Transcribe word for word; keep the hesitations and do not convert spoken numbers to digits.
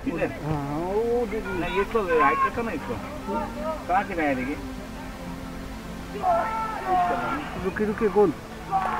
इधर हाँ वो देखिए नहीं इसको राइट करता ना इसको कहाँ से गया देखिए रुके रुके कौन